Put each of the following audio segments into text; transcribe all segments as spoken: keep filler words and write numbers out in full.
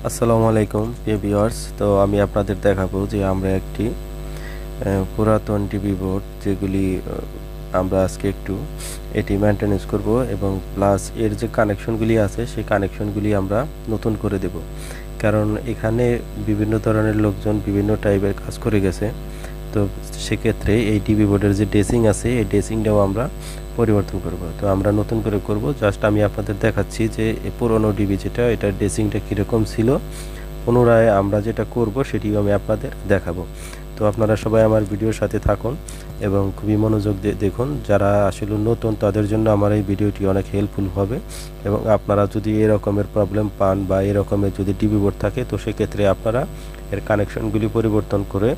আসসালামু আলাইকুম প্রিয় ভিউয়ার্স। তো আমি আপনাদের দেখাবো যে আমরা একটি পুরাতন টিভি বোর্ড যেগুলি আমরা আজকে একটু এটি মেনটেনেন্স করব এবং প্লাস এর যে কানেকশনগুলি আছে সেই কানেকশনগুলি আমরা নতুন করে দেব, কারণ এখানে বিভিন্ন ধরনের লোকজন বিভিন্ন টাইপের কাজ করে গেছে। তো সেক্ষেত্রে এই টিভি বোর্ডের যে ড্রেসিং আছে এই ড্রেসিংটাও আমরা পরিবর্তন করব। তো আমরা নতুন করে করব, জাস্ট আমি আপনাদের দেখাচ্ছি যে পুরনো টিভি যেটা এটার ড্রেসিংটা কীরকম ছিল, পুনরায় আমরা যেটা করব সেটিও আমি আপনাদের দেখাবো। তো আপনারা সবাই আমার ভিডিওর সাথে থাকুন এবং খুবই মনোযোগ দিয়ে দেখুন। যারা আসলে নতুন তাদের জন্য আমার এই ভিডিওটি অনেক হেল্পফুল হবে এবং আপনারা যদি এরকমের প্রবলেম পান বা এরকমের যদি টিভি বোর্ড থাকে তো সেক্ষেত্রে আপনারা এর কানেকশনগুলি পরিবর্তন করে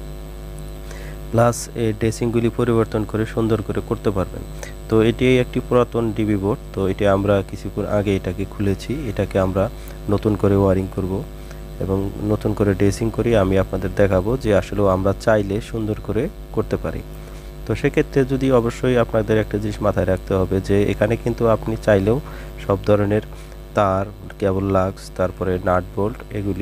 প্লাস এই ড্রেসিংগুলি পরিবর্তন করে সুন্দর করে করতে পারবেন। তো এটি একটি পুরাতন টিভি বোর্ড। তো এটি আমরা কিছুক্ষণ আগে এটাকে খুলেছি, এটাকে আমরা নতুন করে ওয়ারিং করব এবং নতুন করে ড্রেসিং করি আমি আপনাদের দেখাবো যে আসলে আমরা চাইলে সুন্দর করে করতে পারি। তো সেক্ষেত্রে যদি অবশ্যই আপনাদের একটা জিনিস মাথায় রাখতে হবে যে এখানে কিন্তু আপনি চাইলেও সব ধরনের তার, কেবল লাক্স, তারপরে নাট বোল্ট এগুলি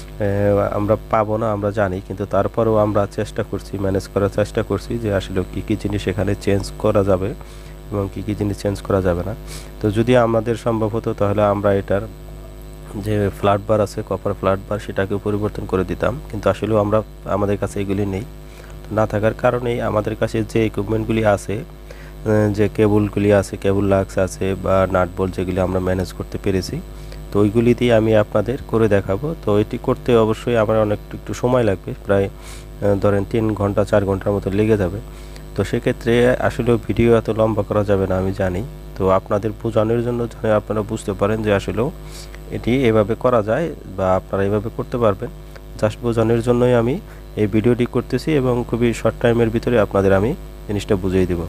আমরা পাবো না, আমরা জানি, কিন্তু তারপরেও আমরা চেষ্টা করছি, ম্যানেজ করার চেষ্টা করছি যে আসলে কী কী জিনিস এখানে চেঞ্জ করা যাবে এবং কী কী জিনিস চেঞ্জ করা যাবে না। তো যদি আমাদের সম্ভব হতো তাহলে আমরা এটার যে ফ্ল্যাট বার আছে, কপার ফ্ল্যাট বার, সেটাকেও পরিবর্তন করে দিতাম, কিন্তু আসলেও আমরা আমাদের কাছে এগুলি নেই। না থাকার কারণেই আমাদের কাছে যে ইকুইপমেন্টগুলি আছে, যে কেবলগুলি আছে, কেবল লাক্স আছে বা নাট বোল্ট, যেগুলি আমরা ম্যানেজ করতে পেরেছি, তো ওইগুলি দিয়ে আমি আপনাদের করে দেখাবো। তো এটি করতে অবশ্যই আমার অনেক একটু সময় লাগবে, প্রায় ধরেন তিন ঘন্টা চার ঘন্টার মতো লেগে যাবে। তো সেক্ষেত্রে আসলে ভিডিও এত লম্বা করা যাবে না আমি জানি। তো আপনাদের বোঝানোর জন্য যেন আপনারা বুঝতে পারেন যে আসলেও এটি এভাবে করা যায় বা আপনারা এভাবে করতে পারবেন, জাস্ট বোঝানোর জন্যই আমি এই ভিডিওটি করতেছি এবং খুবই শর্ট টাইমের ভিতরে আপনাদের আমি জিনিসটা বুঝিয়ে দেব।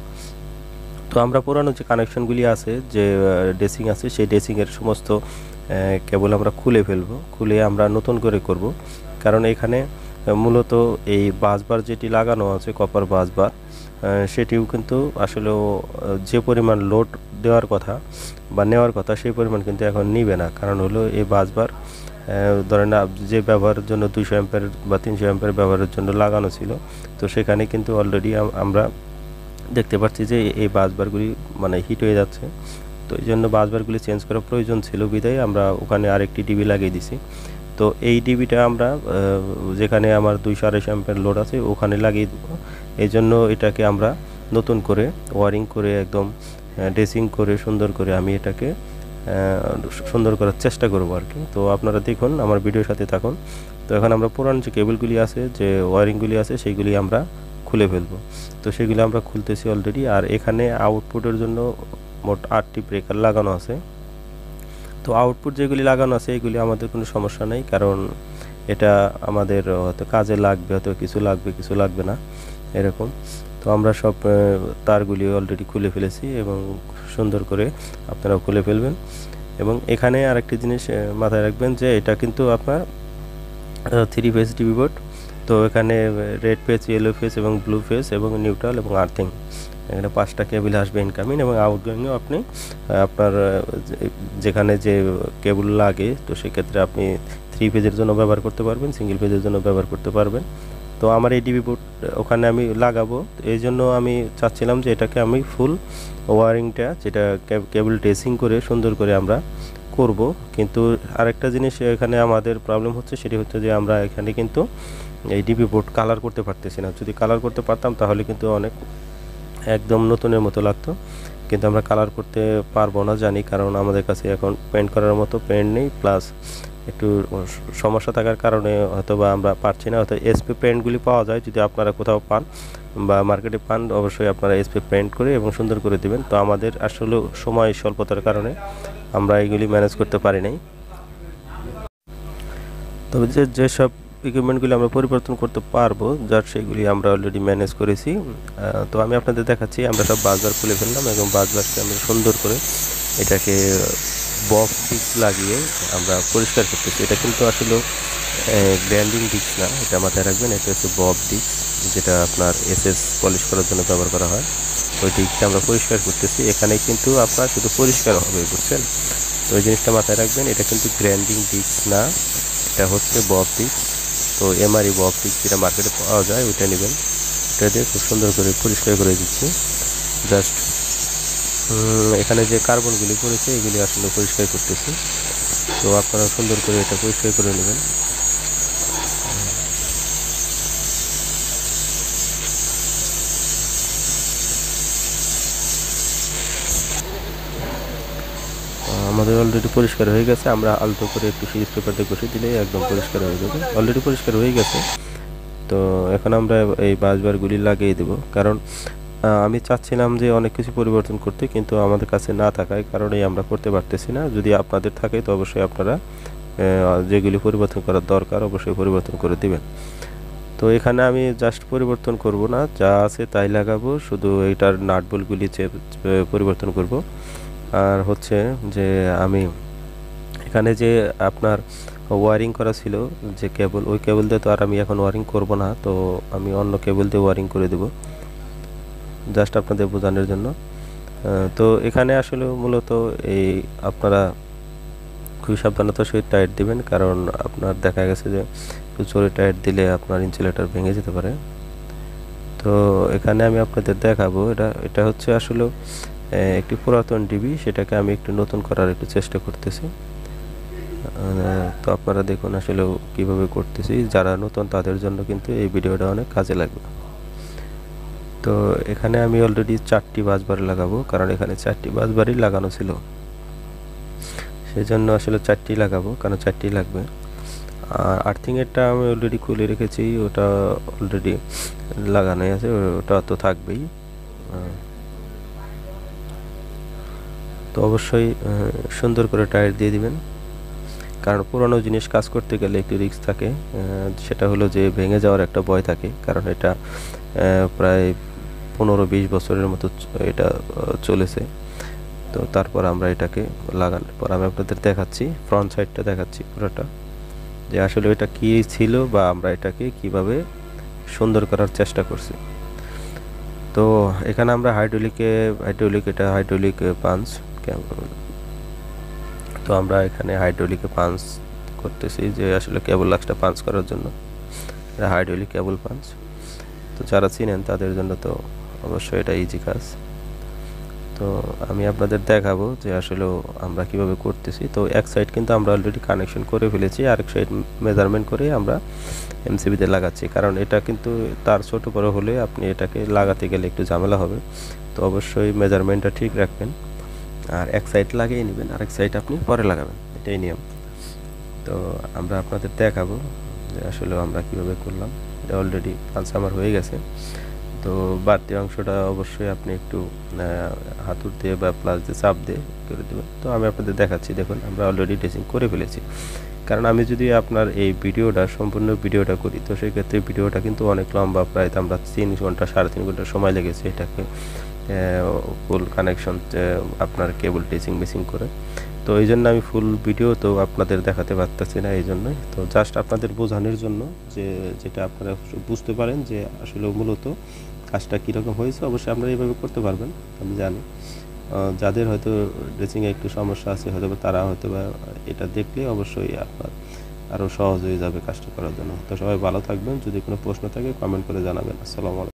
তো আমরা পুরানো যে কানেকশনগুলি আছে, যে ড্রেসিং আছে, সেই ড্রেসিংয়ের সমস্ত কেবল আমরা খুলে ফেলবো, খুলে আমরা নতুন করে করব। কারণ এখানে মূলত এই বাসবার যেটি লাগানো আছে, কপার বাসবার, সেটিও কিন্তু আসলেও যে পরিমাণ লোড দেওয়ার কথা বা নেওয়ার কথা সেই পরিমাণ কিন্তু এখন নিবে না। কারণ হলো এই বাসবার ধরেন যে ব্যবহারের জন্য দুইশো অ্যাম্পিয়ার বা তিনশো অ্যাম্পিয়ার ব্যবহারের জন্য লাগানো ছিল, তো সেখানে কিন্তু অলরেডি আমরা দেখতে পাচ্ছি যে এই বাসবারগুলি মানে হিট হয়ে যাচ্ছে। তো এই জন্য বাসবারগুলি চেঞ্জ করার প্রয়োজন ছিল, বিধায় আমরা ওখানে আরেকটি ডিবি লাগিয়ে দিছি। তো এই ডিবিটা আমরা যেখানে আমার দুইশো আড়াইশো অ্যাম্পিয়ার লোড আছে ওখানে লাগিয়ে দেবো। এই জন্য এটাকে আমরা নতুন করে ওয়ারিং করে একদম ড্রেসিং করে সুন্দর করে আমি এটাকে সুন্দর করার চেষ্টা করব আর কি। তো আপনারা দেখুন, আমার ভিডিওর সাথে থাকুন। তো এখন আমরা পুরান যে কেবলগুলি আছে, যে ওয়ারিংগুলি আছে, সেইগুলি আমরা খুলে ফেলবো। তো সেগুলি আমরা খুলতেছি অলরেডি। আর এখানে আউটপুটের জন্য মোট আটটি ব্রেকার লাগানো আছে। তো আউটপুট যেগুলি লাগানো আছে এগুলি আমাদের কোনো সমস্যা নেই, কারণ এটা আমাদের হয়তো কাজে লাগবে, হয়তো কিছু লাগবে কিছু লাগবে না এরকম। তো আমরা সব তারগুলি অলরেডি খুলে ফেলেছি এবং সুন্দর করে আপনারাও খুলে ফেলবেন। এবং এখানে আরেকটি জিনিস মাথায় রাখবেন যে এটা কিন্তু আপনার থ্রি ফেজ টিভি বোর্ড। তো এখানে রেড ফেজ, ইয়েলো ফেজ এবং ব্লু ফেজ এবং নিউট্রাল এবং আর্থিং, এখানে পাঁচটা কেবল আসবে ইনকামিং এবং আউটগোয়িংও আপনি আপনার যেখানে যে কেবল লাগে, তো সেক্ষেত্রে আপনি থ্রি ফেজের জন্য ব্যবহার করতে পারবেন, সিঙ্গেল ফেজের জন্য ব্যবহার করতে পারবেন। তো আমার এই টিভি বোর্ড ওখানে আমি লাগাবো, এই জন্য আমি চাচ্ছিলাম যে এটাকে আমি ফুল ওয়ারিংটা, যেটা কেবল ড্রেসিং করে সুন্দর করে আমরা করব। কিন্তু আরেকটা জিনিস এখানে আমাদের প্রবলেম হচ্ছে, সেটি হচ্ছে যে আমরা এখানে কিন্তু এই টিভি বোর্ড কালার করতে পারতেছি না। যদি কালার করতে পারতাম তাহলে কিন্তু অনেক একদম নতুনের মতো লাগতো, কিন্তু আমরা কালার করতে পারবো না জানি, কারণ আমাদের কাছে এখন পেন্ট করার মতো পেন্ট নেই, প্লাস একটু সমস্যা থাকার কারণে হয়তো বা আমরা পারছি না। হয়তো এসপি পেন্টগুলি পাওয়া যায়, যদি আপনারা কোথাও পান বা মার্কেটে পান অবশ্যই আপনারা এসপি পেন্ট করে এবং সুন্দর করে দেবেন। তো আমাদের আসলে সময় স্বল্পতার কারণে আমরা এগুলি ম্যানেজ করতে পারি নাই। তবে যে যেসব ইকুইপমেন্টগুলি আমরা পরিবর্তন করতে পারবো, যার সেগুলি আমরা অলরেডি ম্যানেজ করেছি। তো আমি আপনাদের দেখাচ্ছি, আমরা সব বাসবার খুলে ফেললাম এবং বাসবারকে আমরা সুন্দর করে এটাকে বব ডিস্ক লাগিয়ে আমরা পরিষ্কার করতেছি। এটা কিন্তু আসলে গ্র্যান্ডিং ডিস্ক না, এটা মাথায় রাখবেন, এটা হচ্ছে বব ডিস্ক, যেটা আপনার এসএস পলিশ করার জন্য ব্যবহার করা হয়। ওই ডিস্কটা আমরা পরিষ্কার করতেছি। এখানে কিন্তু আপনার শুধু পরিষ্কার হবে, বুঝছেন? তো ওই জিনিসটা মাথায় রাখবেন, এটা কিন্তু গ্র্যান্ডিং ডিস্ক না, এটা হচ্ছে বপটিক্স। তো এমআরই বপটিক্স যেটা মার্কেটে পাওয়া যায় ওইটা নেবেন। এটা দিয়ে খুব সুন্দর করে পরিষ্কার করে দিচ্ছি। জাস্ট এখানে যে কার্বনগুলি পড়েছে এগুলি আসলে পরিষ্কার করতেছি। তো আপনারা সুন্দর করে এটা পরিষ্কার করে নেবেন। আমাদের অলরেডি পরিষ্কার হয়ে গেছে। আমরা আলতো করে একটু সিরিজ পেপার দিয়ে ঘষে দিলে একদম পরিষ্কার হয়ে যাবে। অলরেডি পরিষ্কার হয়ে গেছে। তো এখন আমরা এই বাসবারগুলি লাগিয়ে দেব, কারণ আমি চাচ্ছিলাম যে অনেক কিছু পরিবর্তন করতে, কিন্তু আমাদের কাছে না থাকায় কারণেই আমরা করতে পারতেছি না। যদি আপনাদের থাকে তো অবশ্যই আপনারা যেগুলি পরিবর্তন করার দরকার অবশ্যই পরিবর্তন করে দিবেন। তো এখানে আমি জাস্ট পরিবর্তন করব না, যা আছে তাই লাগাবো, শুধু এইটার নাট বোল্টগুলি পরিবর্তন করব। আর হচ্ছে যে আমি এখানে যে আপনার ওয়ারিং করা ছিল যে কেবল, ওই কেবল দিয়ে তো আর আমি এখন ওয়ারিং করব না। তো আমি অন্য কেবল দিয়ে ওয়ারিং করে দেব, জাস্ট আপনাদের বোঝানোর জন্য। তো এখানে আসলে মূলত এই আপনারা খুবই সাবধানতার সহিত টাইট দিবেন, কারণ আপনার দেখা গেছে যে জোরে টাইট দিলে আপনার ইনসুলেটর ভেঙে যেতে পারে। তো এখানে আমি আপনাদের দেখাবো, এটা এটা হচ্ছে আসলে একটি পুরাতন টিভি, সেটাকে আমি একটু নতুন করার একটু চেষ্টা করতেছি। তো আপনারা দেখুন আসলে কিভাবে করতেছি। যারা নতুন তাদের জন্য কিন্তু এই ভিডিওটা অনেক কাজে লাগবে। তো এখানে আমি অলরেডি চারটি বাসবার লাগাবো, কারণ এখানে চারটি বাসবারই লাগানো ছিল, সেই জন্য আসলে চারটি লাগাবো, কারণ চারটি লাগবে। আর আর্থিংয়েরটা আমি অলরেডি খুলে রেখেছি, ওটা অলরেডি লাগানোই আছে, ওটা তো থাকবেই। তো অবশ্যই সুন্দর করে টায়ার দিয়ে দিবেন, কারণ পুরনো জিনিস কাজ করতে গেলে একটু রিস্ক থাকে। সেটা হলো যে ভেঙে যাওয়ার একটা ভয় থাকে, কারণ এটা প্রায় পনেরো বিশ বছরের মতো এটা চলেছে। তো তারপর আমরা এটাকে লাগানোর পর আমি আপনাদের দেখাচ্ছি, ফ্রন্ট সাইডটা দেখাচ্ছি পুরোটা, যে আসলে এটা কি ছিল বা আমরা এটাকে কিভাবে সুন্দর করার চেষ্টা করছি। তো এখানে আমরা হাইড্রোলিকে হাইড্রোলিক এটা হাইড্রোলিক পাঞ্চ, তো আমরা এখানে হাইড্রোলিকে পাঞ্চ করতেছি, যে আসলে কেবল লাক্সটা পাঞ্চ করার জন্য। এটা হাইড্রোলিক কেবল পাঞ্চ, তো যারা চিনেন তাদের জন্য তো অবশ্যই এটা ইজি কাজ। তো আমি আপনাদের দেখাবো যে আসলে আমরা কিভাবে করতেছি। তো এক সাইড কিন্তু আমরা অলরেডি কানেকশন করে ফেলেছি, আরেক সাইড মেজারমেন্ট করে আমরা এমসিবিতে লাগাচ্ছি, কারণ এটা কিন্তু তার ছোট বড় হলে আপনি এটাকে লাগাতে গেলে একটু ঝামেলা হবে। তো অবশ্যই মেজারমেন্টটা ঠিক রাখবেন, আর এক সাইড লাগিয়ে নেবেন, আরেক সাইড আপনি পরে লাগাবেন, এটাই নিয়ম। তো আমরা আপনাদের দেখাবো যে আসলে আমরা কিভাবে করলাম। এটা অলরেডি পাঁচ আমার হয়ে গেছে। তো বাড়তি অংশটা অবশ্যই আপনি একটু হাতুড় দিয়ে বা প্লাস দিয়ে চাপ দিয়ে করে দেবেন। তো আমি আপনাদের দেখাচ্ছি, দেখুন আমরা অলরেডি ড্রেসিং করে ফেলেছি। কারণ আমি যদি আপনার এই ভিডিওটা সম্পূর্ণ ভিডিওটা করি, তো সেক্ষেত্রে ভিডিওটা কিন্তু অনেক লম্বা, প্রায় আমরা তিন ঘন্টা সাড়ে তিন ঘন্টা সময় লেগেছে এটাকে ফুল কানেকশন আপনার কেবল ড্রেসিং মেসিং করে। তো এই জন্য আমি ফুল ভিডিও তো আপনাদের দেখাতে পারতেছি না, এই জন্যই। তো জাস্ট আপনাদের বোঝানোর জন্য, যে যেটা আপনারা বুঝতে পারেন যে আসলে মূলত কাজটা কীরকম হয়েছে। অবশ্যই আপনারা এইভাবে করতে পারবেন, আমি জানি। যাদের হয়তো ড্রেসিংয়ে একটু সমস্যা আছে হয়তো তারা হয়তো বা এটা দেখলে অবশ্যই আপনার আরও সহজ হয়ে যাবে কাজটা করার জন্য। তো সবাই ভালো থাকবেন, যদি কোনো প্রশ্ন থাকে কমেন্ট করে জানাবেন। আসসালামু আলাইকুম।